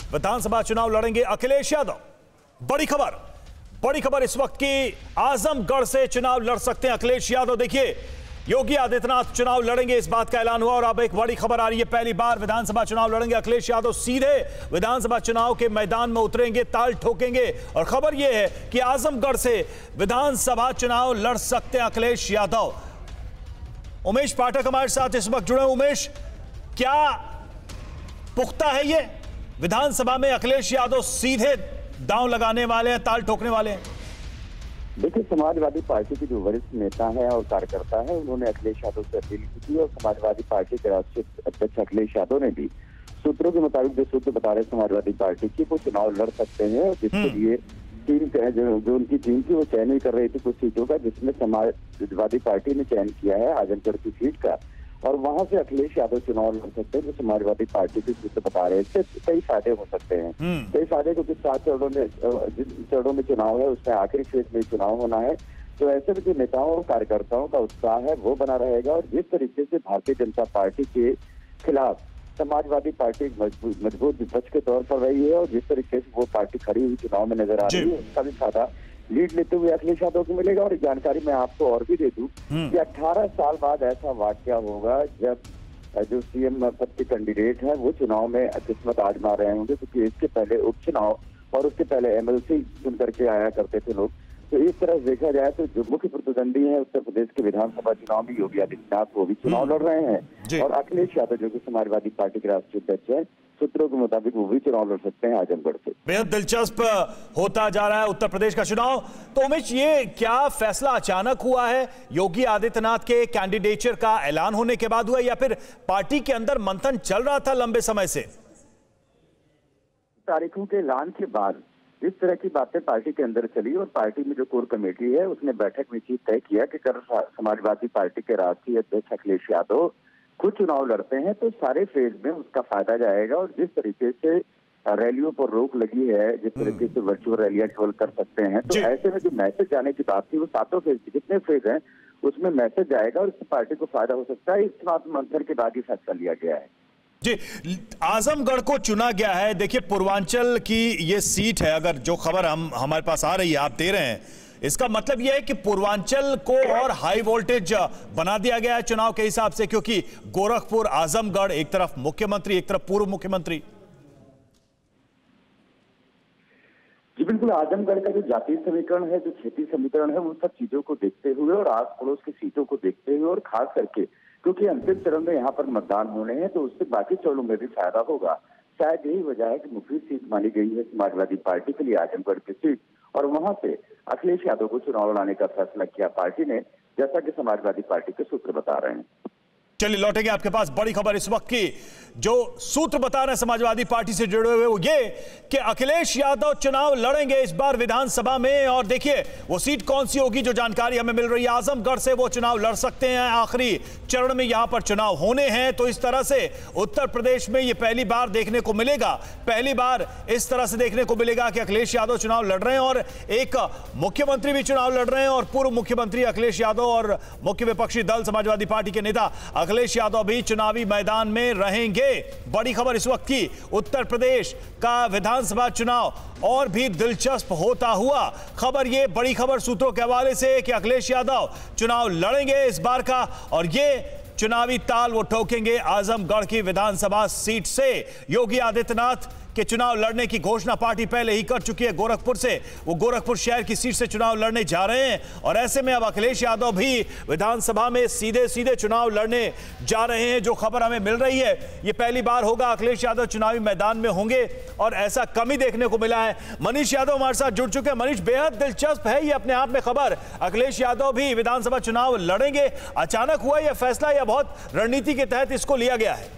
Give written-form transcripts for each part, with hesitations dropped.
विधानसभा चुनाव लड़ेंगे अखिलेश यादव। बड़ी खबर इस वक्त की, आजमगढ़ से चुनाव लड़ सकते हैं अखिलेश यादव। देखिए, योगी आदित्यनाथ चुनाव लड़ेंगे, इस बात का ऐलान हुआ और अब एक बड़ी खबर आ रही है। पहली बार विधानसभा चुनाव लड़ेंगे अखिलेश यादव, सीधे विधानसभा चुनाव के मैदान में उतरेंगे, ताल ठोकेंगे। और खबर यह है कि आजमगढ़ से विधानसभा चुनाव लड़ सकते हैं अखिलेश यादव। उमेश पाठक हमारे साथ इस वक्त जुड़े। उमेश, क्या पुख्ता है ये, विधानसभा में अखिलेश यादव सीधे दांव लगाने वाले हैं, ताल ठोकने वाले हैं? देखिए, समाजवादी पार्टी के जो वरिष्ठ नेता हैं और कार्यकर्ता हैं, उन्होंने अखिलेश यादव से अपील की थी और समाजवादी पार्टी के राष्ट्रीय अध्यक्ष अखिलेश यादव ने भी सूत्रों के मुताबिक जो सूत्र बता रहे समाजवादी पार्टी की, वो चुनाव लड़ सकते हैं। जिसके लिए टीम जो उनकी टीम थी वो चयन ही कर रही थी कुछ सीटों का, जिसमें समाजवादी पार्टी ने चयन किया है आजमगढ़ की सीट का, और वहां से अखिलेश यादव चुनाव लड़ सकते हैं। जो समाजवादी पार्टी के सूत्र बता रहे हैं, इससे कई फायदे हो सकते हैं। कई फायदे, क्योंकि 7 चरणों में जिन चरणों में चुनाव है उसमें आखिरी फेज में चुनाव होना है, तो ऐसे में जो नेताओं और कार्यकर्ताओं का उत्साह है वो बना रहेगा। और जिस तरीके से भारतीय जनता पार्टी के खिलाफ समाजवादी पार्टी मजबूत विपक्ष के तौर पर रही है और जिस तरीके से वो पार्टी खड़ी हुई चुनाव में नजर आ रही है, उसका भी फायदा लीड लेते हुए अखिलेश यादव को मिलेगा। और जानकारी मैं आपको और भी दे दूं कि 18 साल बाद ऐसा वाकया होगा जब जो सीएम पद के कैंडिडेट हैं वो चुनाव में किस्मत आजमा रहे होंगे, क्योंकि इसके पहले उपचुनाव और उसके पहले एमएलसी चुन करके आया करते थे लोग। तो इस तरह देखा जाए तो जो मुख्य प्रतिद्वंदी है उत्तर प्रदेश के विधानसभा चुनाव में योगी आदित्यनाथ, वो भी चुनाव लड़ रहे हैं। और अखिलेश यादव जो कि समाजवादी पार्टी के राष्ट्रीय अध्यक्ष है, सूत्रों के मुताबिक वो भी चुनाव लड़ सकते हैं आजमगढ़ से। बेहद दिलचस्प होता जा रहा है उत्तर प्रदेश का चुनाव। तो उमेश, ये क्या फैसला अचानक हुआ है? योगी आदित्यनाथ के कैंडिडेचर का ऐलान होने के बाद हुआ या फिर पार्टी के अंदर मंथन चल रहा था लंबे समय से? तारीखों के ऐलान के बाद इस तरह की बातें पार्टी के अंदर चली और पार्टी में जो कोर कमेटी है उसने बैठक में चीज तय किया कि अगर समाजवादी पार्टी के राष्ट्रीय अध्यक्ष अखिलेश यादव खुद चुनाव लड़ते हैं तो सारे फेज में उसका फायदा जाएगा। और जिस तरीके से रैलियों पर रोक लगी है, जिस तरीके से वर्चुअल रैलियां केवल कर सकते हैं, तो ऐसे में जो मैसेज जाने की बात थी वो 7 फेज, जितने फेज हैं उसमें मैसेज जाएगा और इससे पार्टी को फायदा हो सकता है। इस बात मंथन के बाद ही फैसला लिया गया है। जी, आजमगढ़ को चुना गया है। देखिए, पूर्वांचल की ये सीट है, अगर जो खबर हमारे पास आ रही है आप दे रहे हैं, इसका मतलब यह है कि पूर्वांचल को और हाई वोल्टेज बना दिया गया है चुनाव के हिसाब से, क्योंकि गोरखपुर, आजमगढ़, एक तरफ मुख्यमंत्री, एक तरफ पूर्व मुख्यमंत्री। जी बिल्कुल, आजमगढ़ का जो जातीय समीकरण है, जो क्षेत्रीय समीकरण है, उन सब चीजों को देखते हुए और आस पड़ोस की सीटों को देखते हुए और खास करके क्योंकि अंतिम चरण में यहाँ पर मतदान होने हैं, तो उससे बाकी चरणों में भी फायदा होगा। शायद यही वजह है कि मुफीद सीट मानी गई है समाजवादी पार्टी के लिए आजमगढ़ की सीट, और वहां से अखिलेश यादव को चुनाव लड़ाने का फैसला किया पार्टी ने, जैसा कि समाजवादी पार्टी के सूत्र बता रहे हैं। चलिए लौटेंगे आपके पास। बड़ी खबर इस वक्त की, जो सूत्र बता रहे हैं समाजवादी पार्टी से जुड़े हुए, वो ये कि अखिलेश यादव चुनाव लड़ेंगे इस बार विधानसभा में। और देखिए, वो सीट कौन सी होगी, जो जानकारी हमें मिल रही है, आजमगढ़ से वो चुनाव लड़ सकते हैं। आखिरी चरण में यहां पर चुनाव होने हैं, तो इस तरह से उत्तर प्रदेश में ये पहली बार देखने को मिलेगा, पहली बार इस तरह से देखने को मिलेगा कि अखिलेश यादव चुनाव लड़ रहे हैं और एक मुख्यमंत्री भी चुनाव लड़ रहे हैं। और पूर्व मुख्यमंत्री अखिलेश यादव और मुख्य विपक्षी दल समाजवादी पार्टी के नेता अखिलेश यादव भी चुनावी मैदान में रहेंगे। बड़ी खबर इस वक्त की, उत्तर प्रदेश का विधानसभा चुनाव और भी दिलचस्प होता हुआ। खबर ये, बड़ी खबर सूत्रों के हवाले से कि अखिलेश यादव चुनाव लड़ेंगे इस बार का, और ये चुनावी ताल वो ठोकेंगे आजमगढ़ की विधानसभा सीट से। योगी आदित्यनाथ के चुनाव लड़ने की घोषणा पार्टी पहले ही कर चुकी है गोरखपुर से, वो गोरखपुर शहर की सीट से चुनाव लड़ने जा रहे हैं। और ऐसे में अब अखिलेश यादव भी विधानसभा में सीधे सीधे चुनाव लड़ने जा रहे हैं। जो खबर हमें मिल रही है, ये पहली बार होगा अखिलेश यादव चुनावी मैदान में होंगे, और ऐसा कम ही देखने को मिला है। मनीष यादव हमारे साथ जुड़ चुके हैं। मनीष, बेहद दिलचस्प है ये अपने आप में खबर, अखिलेश यादव भी विधानसभा चुनाव लड़ेंगे। अचानक हुआ यह फैसला या बहुत रणनीति के तहत इसको लिया गया है?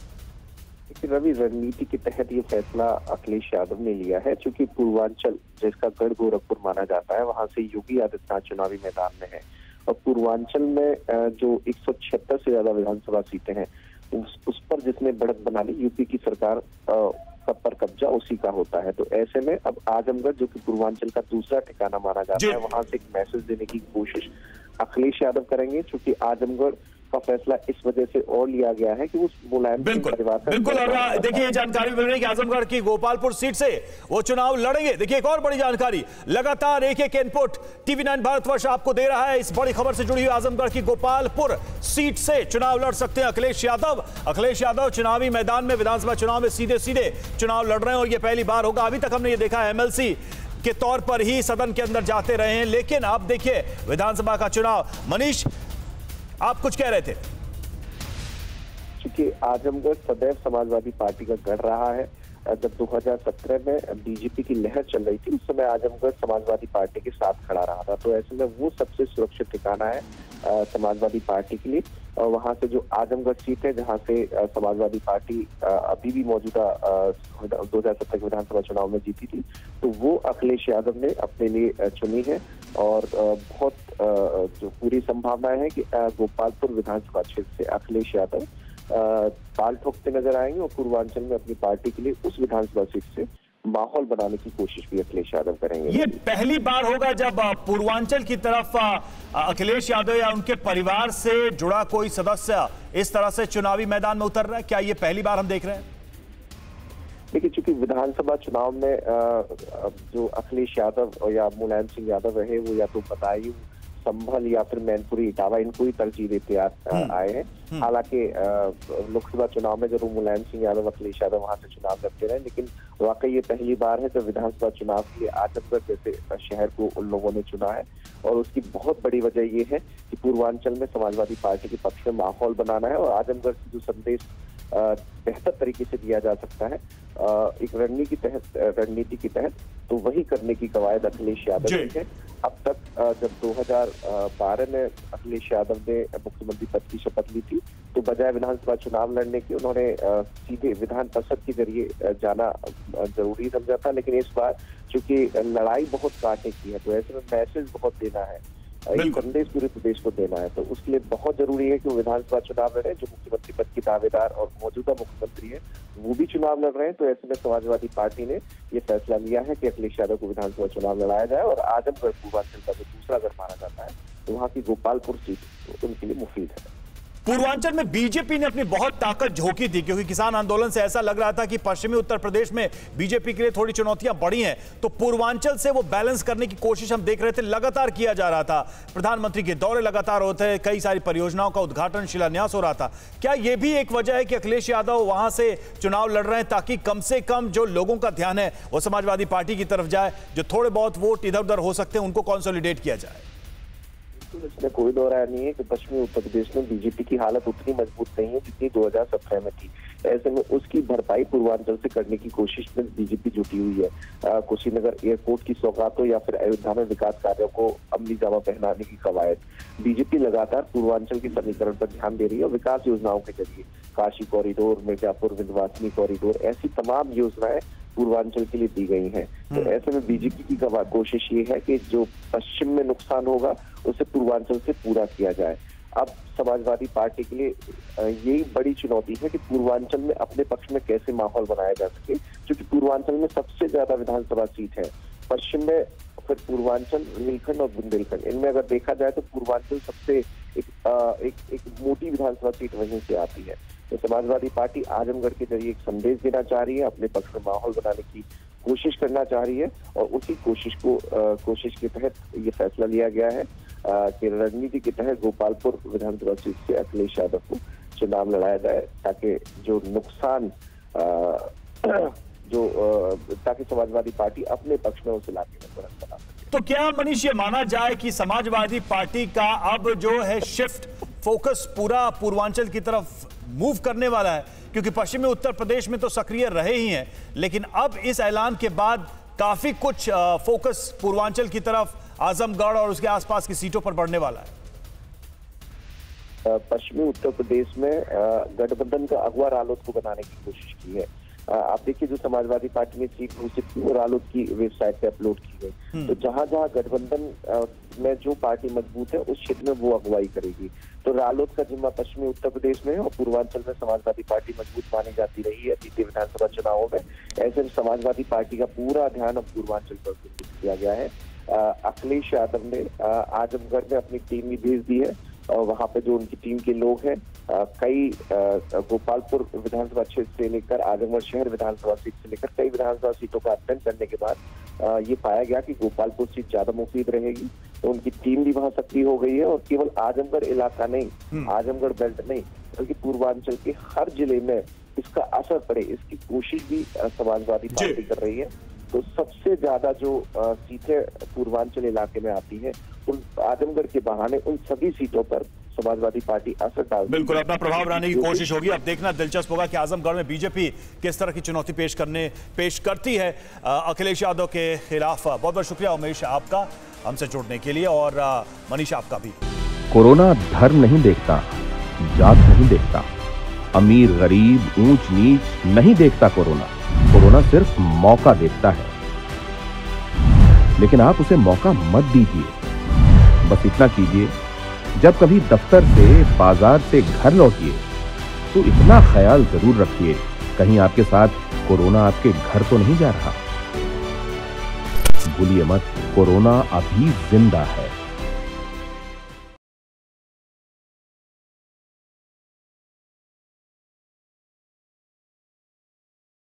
रवि, रणनीति के तहत ये फैसला अखिलेश यादव ने लिया है, क्योंकि पूर्वांचल जिसका गढ़ गोरखपुर माना जाता है, वहां से योगी आदित्यनाथ चुनावी मैदान में है। और पूर्वांचल में जो 176 से ज्यादा विधानसभा सीटें हैं, उस पर जिसने बढ़त बना ली यूपी की सरकार पर कब्जा उसी का होता है। तो ऐसे में अब आजमगढ़, जो कि पूर्वांचल का दूसरा ठिकाना माना जाता है, वहां से एक मैसेज देने की कोशिश अखिलेश यादव करेंगे, क्योंकि आजमगढ़ का फैसला इस वजह से और लिया गया है कि उस मुलायम बिल्कुल परिवार का बिल्कुल। और देखिए ये जानकारी मिल रही है कि आजमगढ़ की गोपालपुर सीट से वो चुनाव लड़ेंगे। देखिए एक और बड़ी जानकारी, लगातार एक एक इनपुट TV9 भारतवर्ष आपको दे रहा है। इस बड़ी खबर से जुड़ी हुई आजमगढ़ की गोपालपुर सीट से चुनाव लड़ सकते हैं अखिलेश यादव। अखिलेश यादव चुनावी मैदान में, विधानसभा चुनाव में सीधे सीधे चुनाव लड़ रहे हैं और यह पहली बार होगा। अभी तक हमने ये देखा है MLC के तौर पर ही सदन के अंदर जाते रहे हैं, लेकिन अब देखिए विधानसभा का चुनाव। मनीष, आप कुछ कह रहे थे? क्योंकि आजमगढ़ सदैव समाजवादी पार्टी का गढ़ रहा है। जब 2017 में बीजेपी की लहर चल रही थी, उस समय आजमगढ़ समाजवादी पार्टी के साथ खड़ा रहा था। तो ऐसे में वो सबसे सुरक्षित ठिकाना है समाजवादी पार्टी के लिए। और वहां से जो आजमगढ़ सीट है, जहां से समाजवादी पार्टी अभी भी मौजूदा 2017 के विधानसभा चुनाव में जीती थी, तो वो अखिलेश यादव ने अपने लिए चुनी है। और बहुत जो पूरी संभावनाएं है कि गोपालपुर विधानसभा क्षेत्र से अखिलेश यादव ताल ठोकते नजर आएंगे और पूर्वांचल में अपनी पार्टी के लिए उस विधानसभा सीट से माहौल बनाने की कोशिश भी अखिलेश यादव करेंगे। ये पहली बार होगा जब पूर्वांचल की तरफ अखिलेश यादव या उनके परिवार से जुड़ा कोई सदस्य इस तरह से चुनावी मैदान में उतर रहा है। क्या ये पहली बार हम देख रहे हैं? देखिए, चूंकि विधानसभा चुनाव में जो अखिलेश यादव या मुलायम सिंह यादव रहे, वो या तो बदायूं, संभल या फिर मैनपुरी, इटावा, इनको ही तरजीह देते आए हैं। हालांकि लोकसभा चुनाव में जरूर मुलायम सिंह यादव, अखिलेश यादव वहां से चुनाव लड़ते रहे, लेकिन वाकई ये पहली बार है जब विधानसभा चुनाव के लिए आजमगढ़ जैसे शहर को उन लोगों ने चुना है। और उसकी बहुत बड़ी वजह ये है कि पूर्वांचल में समाजवादी पार्टी के पक्ष में माहौल बनाना है और आजमगढ़ से जो संदेश बेहतर तरीके से दिया जा सकता है एक रणनीति के तहत, तो वही करने की कवायद अखिलेश यादव की है। अब तक जब 2012 में अखिलेश यादव ने मुख्यमंत्री पद की शपथ ली थी, तो बजाय विधानसभा चुनाव लड़ने के उन्होंने सीधे विधान परिषद के जरिए जाना जरूरी समझा था। लेकिन इस बार चूंकि लड़ाई बहुत कांटे की है, तो ऐसे में मैसेज बहुत देना है, एक संदेश पूरे प्रदेश को देना है। तो उसके लिए बहुत जरूरी है कि वो विधानसभा चुनाव लड़े। जो मुख्यमंत्री पद के दावेदार और मौजूदा मुख्यमंत्री है, वो भी चुनाव लड़ रहे हैं। तो ऐसे में समाजवादी पार्टी ने ये फैसला लिया है कि अखिलेश यादव को विधानसभा चुनाव लड़ाया जाए और आजमगढ़ पूर्वांचल का जो दूसरा गढ़ माना जाता है, तो वहाँ की गोपालपुर सीट उनके लिए मुफीद है। पूर्वांचल में बीजेपी ने अपनी बहुत ताकत झोंकी थी, क्योंकि किसान आंदोलन से ऐसा लग रहा था कि पश्चिमी उत्तर प्रदेश में बीजेपी के लिए थोड़ी चुनौतियां बढ़ी हैं, तो पूर्वांचल से वो बैलेंस करने की कोशिश हम देख रहे थे, लगातार किया जा रहा था। प्रधानमंत्री के दौरे लगातार होते हैं, कई सारी परियोजनाओं का उद्घाटन, शिलान्यास हो रहा था। क्या यह भी एक वजह है कि अखिलेश यादव वहां से चुनाव लड़ रहे हैं, ताकि कम से कम जो लोगों का ध्यान है वो समाजवादी पार्टी की तरफ जाए, जो थोड़े बहुत वोट इधर उधर हो सकते हैं उनको कंसोलिडेट किया जाए? इसमें कोई दो राय नहीं है कि पश्चिमी उत्तर प्रदेश में बीजेपी की हालत उतनी मजबूत नहीं है जितनी 2017 में थी। ऐसे में उसकी भरपाई पूर्वांचल से करने की कोशिश में बीजेपी जुटी हुई है। कुशीनगर एयरपोर्ट की सौगातों या फिर अयोध्या में विकास कार्यों को अमली जामा पहनाने की कवायद, बीजेपी लगातार पूर्वांचल के समीकरण पर ध्यान दे रही है और विकास योजनाओं के जरिए काशी कॉरिडोर, मिर्जापुर विंध्यवासिनी कॉरिडोर, ऐसी तमाम योजनाएं पूर्वांचल के लिए दी गई हैं। तो ऐसे में बीजेपी की कोशिश ये है कि जो पश्चिम में नुकसान होगा उसे पूर्वांचल से पूरा किया जाए। अब समाजवादी पार्टी के लिए यही बड़ी चुनौती है कि पूर्वांचल में अपने पक्ष में कैसे माहौल बनाया जा सके, क्योंकि पूर्वांचल में सबसे ज्यादा विधानसभा सीट है। पश्चिम में फिर पूर्वांचल, रेलखंड और बुंदेलखंड, इनमें अगर देखा जाए तो पूर्वांचल सबसे एक मोटी विधानसभा सीट वहीं से आती है। तो समाजवादी पार्टी आजमगढ़ के जरिए एक संदेश देना चाह रही है, अपने पक्ष में माहौल बनाने की कोशिश करना चाह रही है और उसी कोशिश के तहत ये फैसला लिया गया है कि रणनीति के तहत गोपालपुर विधानसभा सीट से अखिलेश यादव को चुनाव लड़ाया जाए, ताकि जो नुकसान ताकि समाजवादी पार्टी अपने पक्ष में उसे लाके तुरंत बना सके। तो क्या मनीष ये माना जाए कि समाजवादी पार्टी का अब जो है शिफ्ट फोकस पूरा पूर्वांचल की तरफ मूव करने वाला है, क्योंकि पश्चिमी उत्तर प्रदेश में तो सक्रिय रहे ही हैं, लेकिन अब इस ऐलान के बाद काफी कुछ फोकस पूर्वांचल की तरफ, आजमगढ़ और उसके आसपास की सीटों पर बढ़ने वाला है? पश्चिमी उत्तर प्रदेश में गठबंधन का अगवा रालोद को बनाने की कोशिश की है। आप देखिए, जो समाजवादी पार्टी ने सीट घोषित की वो रालोद की वेबसाइट पे अपलोड की गई। तो जहां जहां गठबंधन में जो पार्टी मजबूत है उस क्षेत्र में वो अगुवाई करेगी। तो रालोद का जिम्मा पश्चिमी उत्तर प्रदेश में और पूर्वांचल में समाजवादी पार्टी मजबूत मानी जाती रही है बीते विधानसभा चुनावों में। ऐसे में समाजवादी पार्टी का पूरा ध्यान अब पूर्वांचल पर केंद्रित किया गया है। अखिलेश यादव ने आजमगढ़ में अपनी टीम भी भेज दी है वहां पे जो उनकी टीम के लोग हैं, कई गोपालपुर विधानसभा क्षेत्र से लेकर आजमगढ़ शहर विधानसभा सीट से लेकर कई विधानसभा सीटों का अध्ययन करने के बाद ये पाया गया कि गोपालपुर सीट ज्यादा मुफीद रहेगी। तो उनकी टीम भी वहां सक्रिय हो गई है और केवल आजमगढ़ इलाका नहीं, आजमगढ़ बेल्ट नहीं, बल्कि पूर्वांचल के हर जिले में इसका असर पड़े, इसकी कोशिश भी समाजवादी पार्टी कर रही है। तो सबसे ज्यादा जो सीटें पूर्वांचल इलाके में आती है, उन आजमगढ़ के बहाने उन सभी सीटों पर समाजवादी पार्टी असर डालती है। बिल्कुल अपना प्रभाव बनाने की कोशिश होगी। अब देखना दिलचस्प होगा कि आजमगढ़ में बीजेपी किस तरह की चुनौती पेश करती है अखिलेश यादव के खिलाफ। बहुत बहुत शुक्रिया उमेश आपका हमसे जुड़ने के लिए, और मनीष आपका भी। कोरोना धर्म नहीं देखता, जात नहीं देखता, अमीर गरीब ऊंच नीच नहीं देखता। कोरोना सिर्फ मौका देखता है, लेकिन आप उसे मौका मत दीजिए। बस इतना कीजिए, जब कभी दफ्तर से बाजार से घर लौटिए तो इतना ख्याल जरूर रखिए कहीं आपके साथ कोरोना आपके घर तो नहीं जा रहा। भूलिए मत, कोरोना अभी जिंदा है।